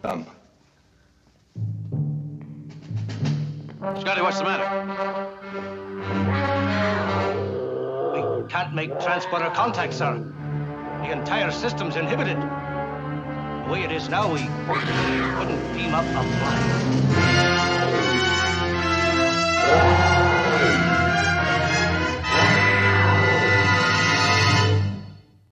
Done. Scotty, what's the matter? We can't make transporter contact, sir. The entire system's inhibited. The way it is now, we couldn't beam up a flight.